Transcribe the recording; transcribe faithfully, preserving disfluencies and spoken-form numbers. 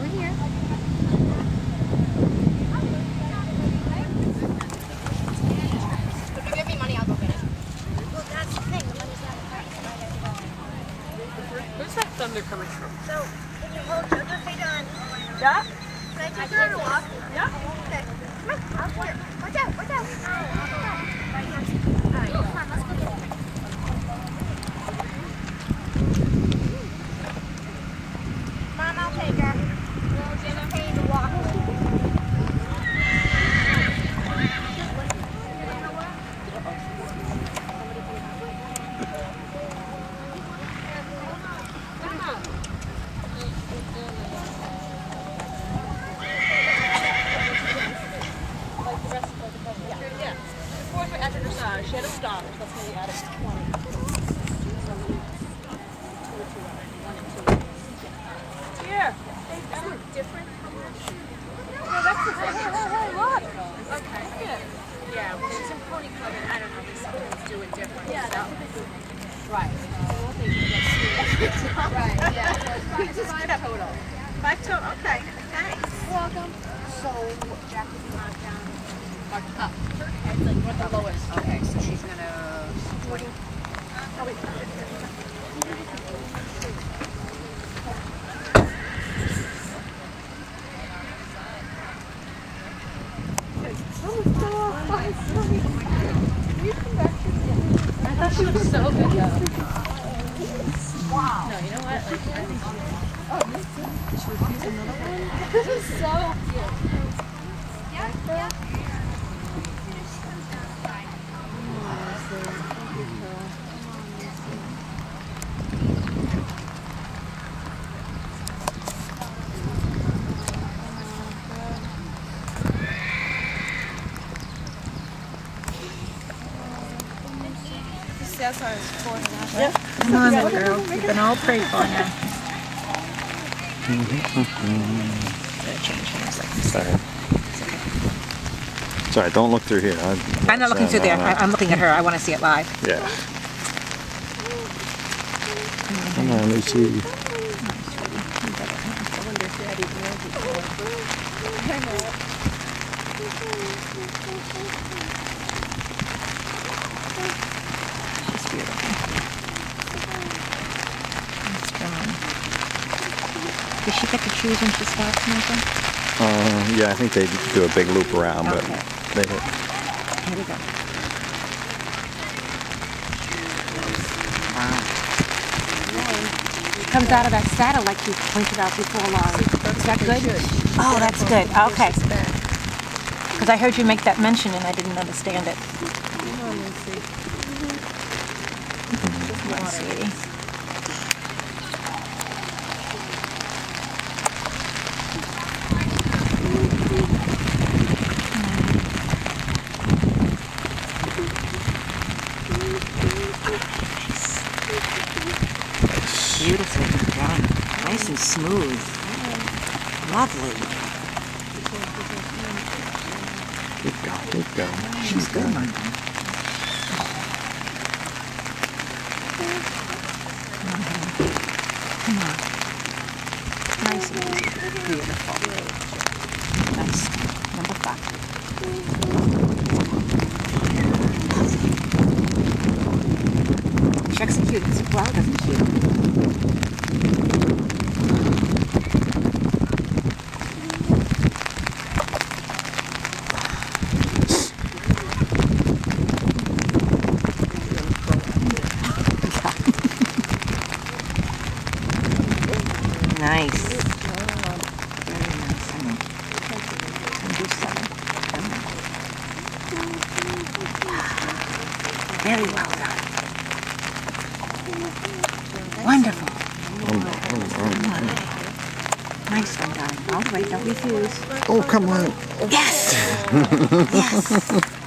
over here. If you give me money, I'll go get it. Well, that's the thing. The money's not in the price. Where's that thunder coming from? So, can you hold your feet on? Yeah. Can I take you on a walk? Yeah. Okay. Come on. I'll walk. Watch out. Watch out. All right, come on. Let's go get it. Mom, I'll take her. She's a pain to walk with. She had a star, that's why we added twenty. Here. They look different. No, that's the thing. Hey, hey, hey, look. Okay. Yeah. Yeah, well, she's in pony club, and I don't know, they sometimes do it different. Yeah, that's what they do. Right. Right, yeah. So it's five total. Five total, okay. Thanks. Welcome. So, Jackie marked down, marked up. Her head's like what the lowest. Okay, so she's gonna twenty. Oh, wait. I thought she was so good. Wow. No, you know what? Like, I think she oh, she refused another one. This is so cute. Yeah, yeah. That's ours for her. Yep. Come on, little girl. You've been all prayed for now. Sorry. Sorry, don't look through here. I'm, I'm not looking through there. I, I'm looking at her. I want to see it live. Yeah. Come on, Lucy. She's beautiful. And strong. Does she get to choose when she stops, Nathan? Uh, yeah, I think they do a big loop around, but Okay. they hit. Here we go. Wow. It comes out of that saddle like you pointed out before, Laurie. Is that good? Oh, that's good. Okay. Because I heard you make that mention and I didn't understand it. Come on, sweetie. Beautifully done. Nice and smooth. Lovely. Keep going, keep going. She's good, Mom. Come on. Nice and easy. Beautiful. Nice. Number five. She executes well, doesn't she? Nice. Very nice. I mean, can do seven. Very well done. Wonderful. Nice one, darling. All the way, don't refuse. Oh, come on. Yes! Yes!